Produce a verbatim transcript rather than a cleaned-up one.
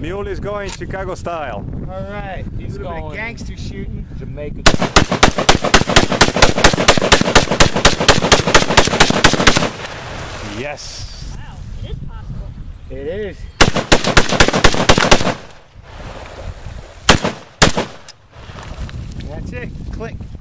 Mule is going Chicago style. All right, He's a little bit going of gangster shooting. Jamaica. Yes. Wow, it is possible. It is. That's it. Click.